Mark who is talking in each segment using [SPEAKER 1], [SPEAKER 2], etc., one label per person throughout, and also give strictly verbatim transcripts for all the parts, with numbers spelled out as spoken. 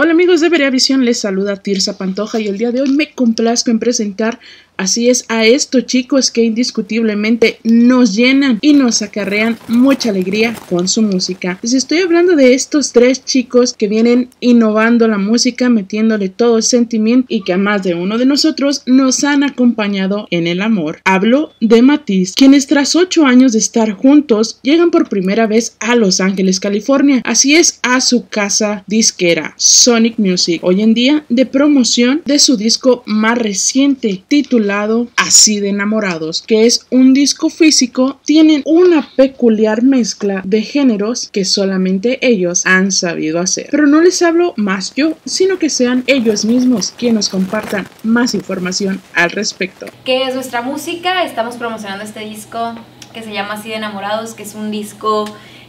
[SPEAKER 1] Hola amigos de Vereavisión, les saluda Tirsa Pantoja y el día de hoy me complazco en presentar, así es, a estos chicos que indiscutiblemente nos llenan y nos acarrean mucha alegría con su música. Les estoy hablando de estos tres chicos que vienen innovando la música, metiéndole todo el sentimiento y que a más de uno de nosotros nos han acompañado en el amor. Hablo de Matiz, quienes tras ocho años de estar juntos llegan por primera vez a Los Ángeles, California, así es, a su casa disquera Sonic Music, hoy en día de promoción de su disco más reciente titulado Así de Enamorados, que es un disco físico. Tienen una peculiar mezcla de géneros que solamente ellos han sabido hacer, pero no les hablo más yo, sino que sean ellos mismos quienes nos compartan más información al respecto.
[SPEAKER 2] ¿Qué es nuestra música? Estamos promocionando este disco que se llama Así de Enamorados, que es un disco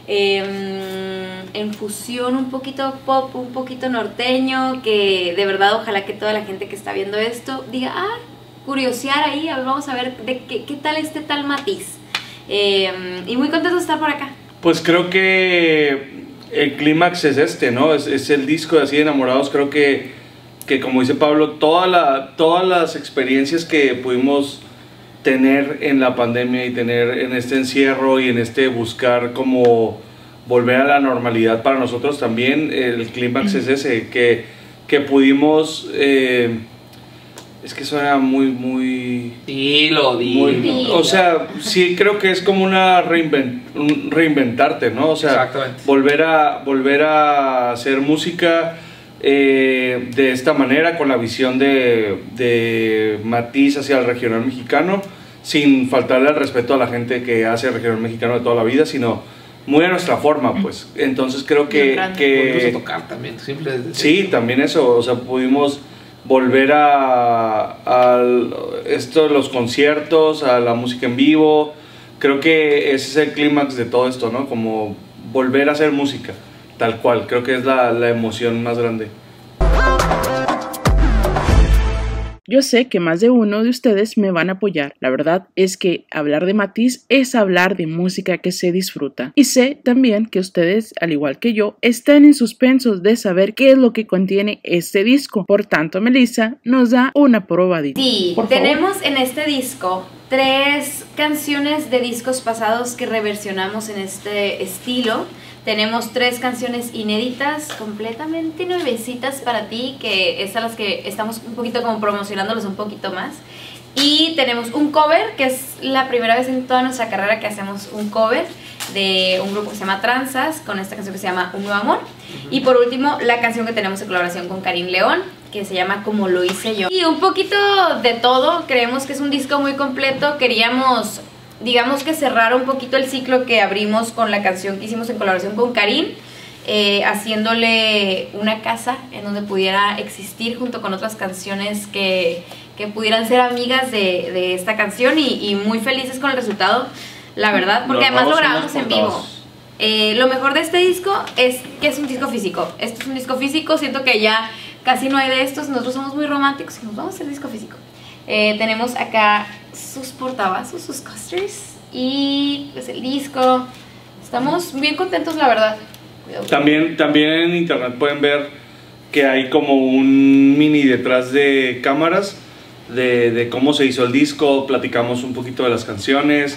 [SPEAKER 2] Eh, en fusión, un poquito pop, un poquito norteño, que de verdad ojalá que toda la gente que está viendo esto diga, ah, curiosear ahí, vamos a ver de qué, qué tal este tal Matiz. Eh, y muy contento de estar por acá.
[SPEAKER 3] Pues creo que el clímax es este, ¿no? Es, es el disco de Así de Enamorados. Creo que, que como dice Pablo, toda la, todas las experiencias que pudimos tener en la pandemia y tener en este encierro y en este buscar como volver a la normalidad para nosotros también, el clímax es ese, que, que pudimos, eh, es que suena muy, muy...
[SPEAKER 4] Dilo, dilo.
[SPEAKER 3] Muy, o sea, sí creo que es como una reinvent, un reinventarte, ¿no? O sea,
[SPEAKER 4] exactamente. volver
[SPEAKER 3] a, volver a hacer música Eh, de esta manera, con la visión de, de Matiz hacia el regional mexicano, sin faltarle al respeto a la gente que hace el regional mexicano de toda la vida, sino muy a nuestra forma, pues. Entonces creo que... que
[SPEAKER 4] pudimos tocar también, simple.
[SPEAKER 3] Sí, también eso, o sea, pudimos volver a, a esto, los conciertos, a la música en vivo. Creo que ese es el clímax de todo esto, ¿no? Como volver a hacer música. Tal cual, creo que es la, la emoción más grande.
[SPEAKER 1] Yo sé que más de uno de ustedes me van a apoyar. La verdad es que hablar de Matiz es hablar de música que se disfruta. Y sé también que ustedes, al igual que yo, están en suspensos de saber qué es lo que contiene este disco. Por tanto, Melissa nos da una probadita.
[SPEAKER 2] Sí,
[SPEAKER 1] por
[SPEAKER 2] tenemos favor. En este disco tres canciones de discos pasados que reversionamos en este estilo. Tenemos tres canciones inéditas, completamente nuevecitas para ti, que es a las que estamos un poquito como promocionándolos un poquito más. Y tenemos un cover, que es la primera vez en toda nuestra carrera que hacemos un cover de un grupo que se llama Tranzas, con esta canción que se llama Un Nuevo Amor. Uh-huh. Y por último, la canción que tenemos en colaboración con Karim León, que se llama Como Lo Hice Yo. Y un poquito de todo, creemos que es un disco muy completo. Queríamos, digamos que cerrar un poquito el ciclo que abrimos con la canción que hicimos en colaboración con Karim, eh, haciéndole una casa en donde pudiera existir junto con otras canciones que, que pudieran ser amigas de, de esta canción, y, y muy felices con el resultado, la verdad, porque además lo grabamos en vivo. Eh, lo mejor de este disco es que es un disco físico. Este es un disco físico, siento que ya casi no hay de estos. Nosotros somos muy románticos y nos vamos a hacer disco físico. Eh, tenemos acá sus portavasos, sus coasters y pues el disco. Estamos bien contentos, la verdad. Cuidado.
[SPEAKER 3] También, también en internet pueden ver que hay como un mini detrás de cámaras de, de cómo se hizo el disco. Platicamos un poquito de las canciones,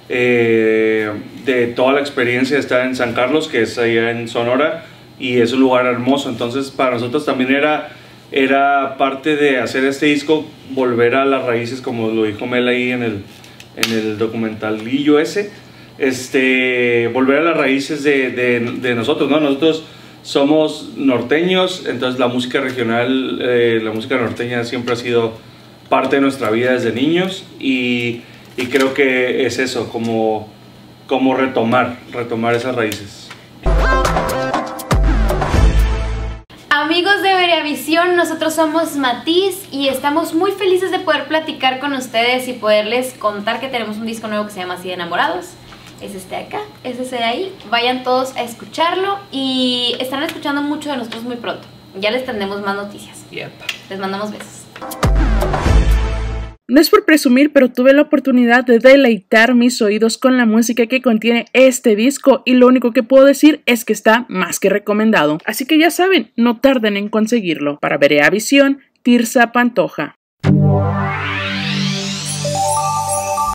[SPEAKER 3] eh, de toda la experiencia de estar en San Carlos, que es allá en Sonora, y es un lugar hermoso. Entonces para nosotros también era Era parte de hacer este disco, volver a las raíces, como lo dijo Mel ahí en el, en el documentalillo ese, este, volver a las raíces de, de, de nosotros, ¿no? Nosotros somos norteños, entonces la música regional, eh, la música norteña siempre ha sido parte de nuestra vida desde niños, y, y creo que es eso, como, como retomar, retomar esas raíces.
[SPEAKER 2] Amigos de Vereavisión, nosotros somos Matiz y estamos muy felices de poder platicar con ustedes y poderles contar que tenemos un disco nuevo que se llama Así de Enamorados. Es este de acá, es ese de ahí. Vayan todos a escucharlo y estarán escuchando mucho de nosotros muy pronto. Ya les tendremos más noticias.
[SPEAKER 4] Yep.
[SPEAKER 2] Les mandamos besos.
[SPEAKER 1] No es por presumir, pero tuve la oportunidad de deleitar mis oídos con la música que contiene este disco y lo único que puedo decir es que está más que recomendado. Así que ya saben, no tarden en conseguirlo. Para Berea Visión, Tirsa Pantoja.